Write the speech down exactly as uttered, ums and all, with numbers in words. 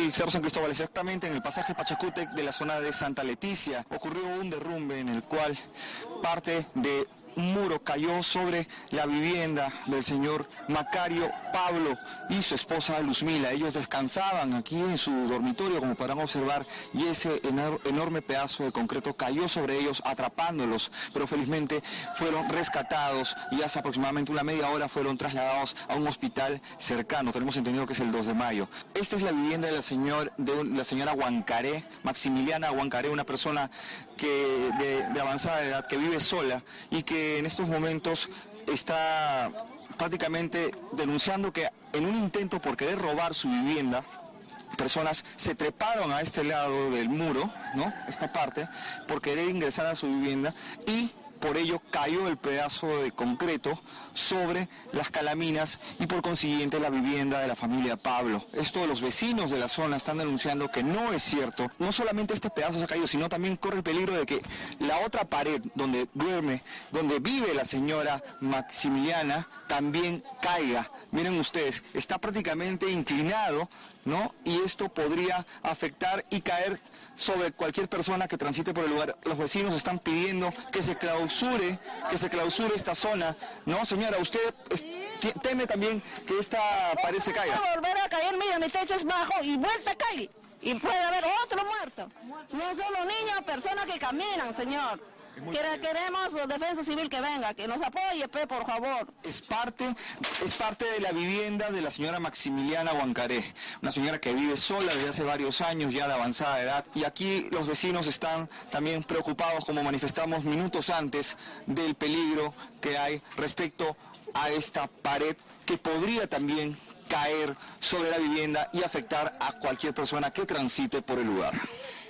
el Cerro San Cristóbal, exactamente en el pasaje Pachacútec de la zona de Santa Leticia. Ocurrió un derrumbe en el cual parte de un muro cayó sobre la vivienda del señor Macario Pablo y su esposa Luzmila. Ellos descansaban aquí en su dormitorio, como podrán observar, y ese enor enorme pedazo de concreto cayó sobre ellos, atrapándolos, pero felizmente fueron rescatados y hace aproximadamente una media hora fueron trasladados a un hospital cercano. Tenemos entendido que es el dos de mayo. Esta es la vivienda de la, señor, de la señora Huancaré, Maximiliana Huancaré, una persona que de, de avanzada edad, que vive sola y que en estos momentos está prácticamente denunciando que en un intento por querer robar su vivienda, personas se treparon a este lado del muro, ¿no? Esta parte, por querer ingresar a su vivienda y por ello cayó el pedazo de concreto sobre las calaminas y por consiguiente la vivienda de la familia Pablo. Esto los vecinos de la zona están denunciando que no es cierto. No solamente este pedazo se ha caído, sino también corre el peligro de que la otra pared donde duerme, donde vive la señora Maximiliana, también caiga. Miren ustedes, está prácticamente inclinado, ¿no? Y esto podría afectar y caer sobre cualquier persona que transite por el lugar. Los vecinos están pidiendo que se clausure, que se clausure esta zona. No, señora, usted es, teme también que esta pared se caiga. Va a volver a caer, mira, mi techo es bajo y vuelta a caer. Y puede haber otro muerto. No solo niños, personas que caminan, señor. Queremos Defensa Civil que venga, que nos apoye, por favor. Es parte, es parte de la vivienda de la señora Maximiliana Huancaré, una señora que vive sola desde hace varios años, ya de avanzada edad, y aquí los vecinos están también preocupados, como manifestamos minutos antes, del peligro que hay respecto a esta pared que podría también caer sobre la vivienda y afectar a cualquier persona que transite por el lugar.